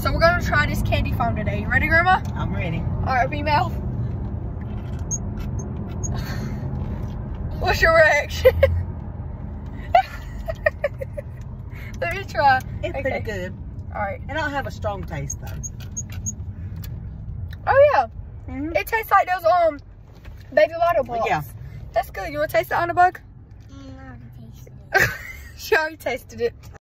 So we're gonna try this candy foam today. You ready, Grandma? I'm ready. All right, open your mouth. What's your reaction? Let me try. It's pretty good. All right. It don't have a strong taste though. Oh yeah. It tastes like those Baby Lotto balls. Yeah. That's good. You want to taste the Underbug? I already tasted it. She already tasted it.